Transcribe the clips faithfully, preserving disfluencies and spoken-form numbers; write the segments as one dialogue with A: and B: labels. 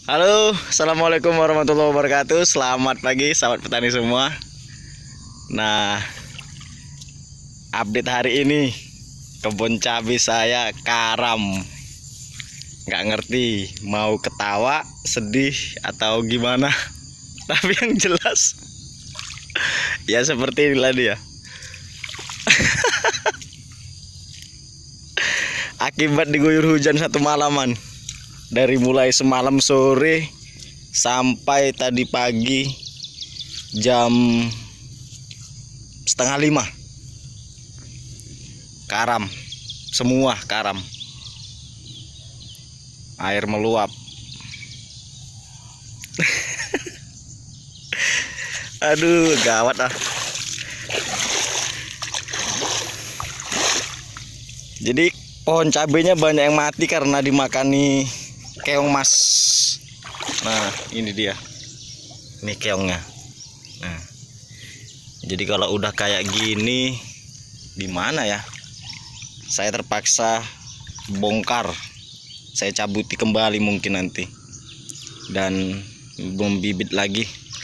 A: Halo, assalamualaikum warahmatullahi wabarakatuh. Selamat pagi, sahabat petani semua. Nah, update hari ini kebun cabai saya karam. Nggak ngerti mau ketawa, sedih atau gimana. Tapi yang jelas, ya seperti inilah dia. Akibat diguyur hujan satu malaman. Dari mulai semalam sore sampai tadi pagi jam setengah lima, karam semua, karam, air meluap. Aduh, gawat ah. Jadi pohon cabenya banyak yang mati karena dimakani keong mas. Nah, ini dia. Ini keongnya. Nah, jadi kalau udah kayak gini, gimana ya? Saya terpaksa bongkar. Saya cabuti kembali mungkin nanti. Dan membibit lagi.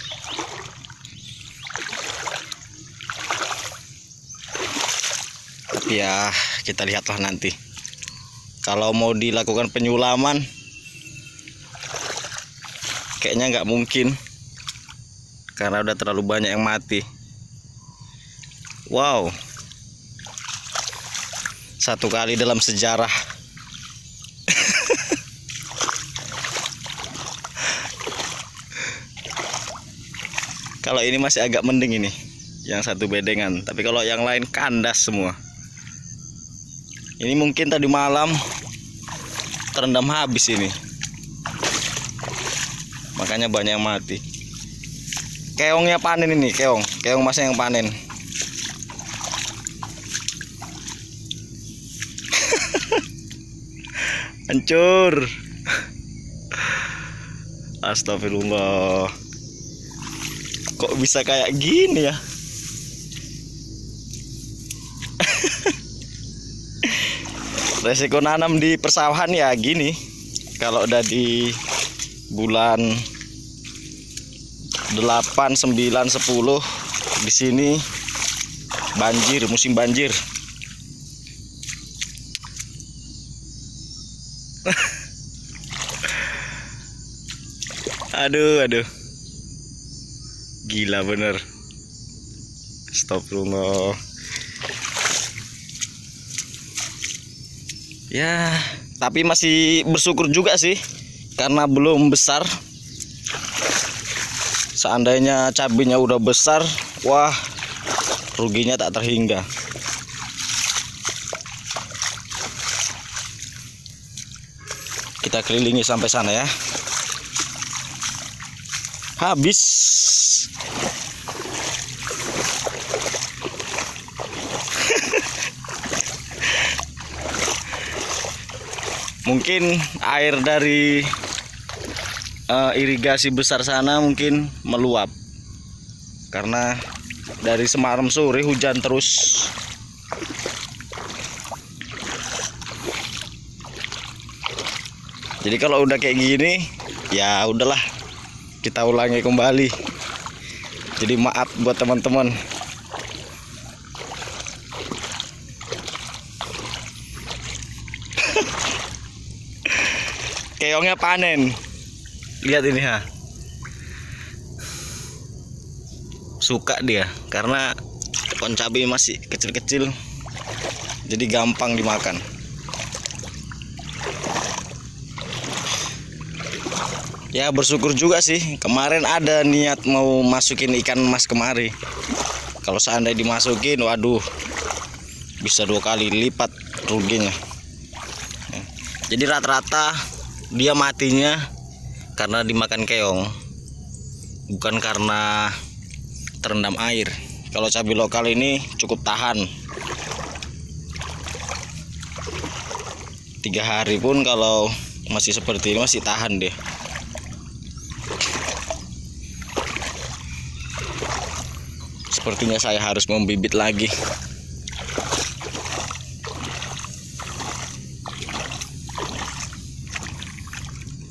A: Tapi ya, kita lihatlah nanti. Kalau mau dilakukan penyulaman, kayaknya nggak mungkin karena udah terlalu banyak yang mati. Wow, satu kali dalam sejarah. Kalau ini masih agak mending, ini yang satu bedengan, tapi kalau yang lain kandas semua. Ini mungkin tadi malam terendam habis ini, makanya banyak yang mati. Keongnya panen ini, keong, keong masnya yang panen. Hancur. Astagfirullah. Kok bisa kayak gini ya? Resiko nanam di persawahan ya gini. Kalau udah di bulan delapan, sembilan, sepuluh di sini banjir, musim banjir. Aduh, aduh. Gila bener. Astagfirullah. Ya, tapi masih bersyukur juga sih karena belum besar. Seandainya cabenya udah besar, wah, ruginya tak terhingga. Kita kelilingi sampai sana ya. Habis. Mungkin air dari uh, irigasi besar sana mungkin meluap karena dari semalam sore hujan terus. Jadi kalau udah kayak gini, ya udahlah, kita ulangi kembali. Jadi maaf buat teman-teman. Keongnya panen. Lihat ini ha. Suka dia karena pohon cabai masih kecil-kecil. Jadi gampang dimakan. Ya bersyukur juga sih. Kemarin ada niat mau masukin ikan emas kemari. Kalau seandainya dimasukin, waduh, bisa dua kali lipat ruginya. Jadi rata-rata dia matinya karena dimakan keong, bukan karena terendam air. Kalau cabai lokal ini cukup tahan. Tiga hari pun kalau masih seperti ini masih tahan deh. Sepertinya saya harus membibit lagi.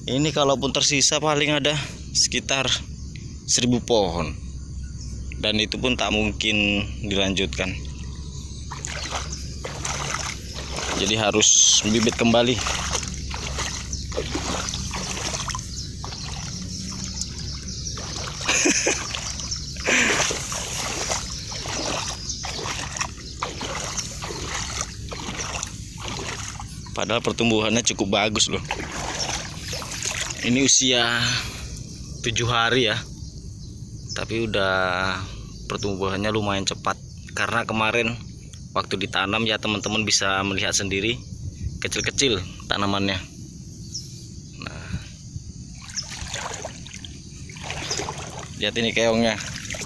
A: Ini kalaupun tersisa paling ada sekitar seribu pohon, dan itu pun tak mungkin dilanjutkan. Jadi harus bibit kembali. Padahal pertumbuhannya cukup bagus loh. Ini usia tujuh hari ya, tapi udah pertumbuhannya lumayan cepat. Karena kemarin waktu ditanam ya teman-teman bisa melihat sendiri, kecil-kecil tanamannya. Nah, lihat ini keongnya.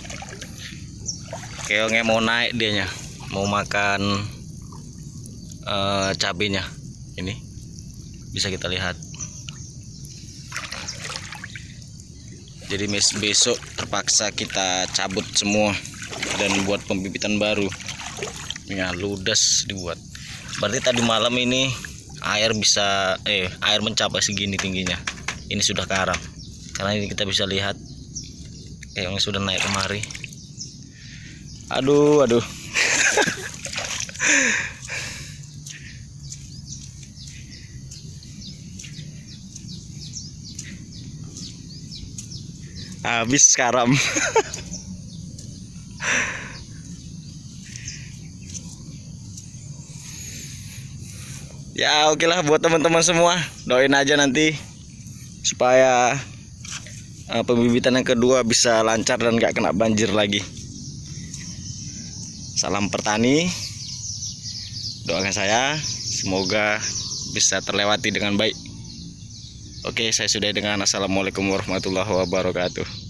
A: Keongnya mau naik dianya, mau makan uh, cabenya. Ini bisa kita lihat. Jadi besok terpaksa kita cabut semua dan buat pembibitan baru. Ya, ludas dibuat. Berarti tadi malam ini air bisa eh air mencapai segini tingginya. Ini sudah karam. Karena ini kita bisa lihat keongnya sudah naik kemari. Aduh, aduh. Habis karam. Ya oke lah buat teman-teman semua, doain aja nanti supaya uh, pembibitan yang kedua bisa lancar dan gak kena banjir lagi. Salam petani, doakan saya semoga bisa terlewati dengan baik. Oke, saya sudah dengan assalamualaikum warahmatullahi wabarakatuh.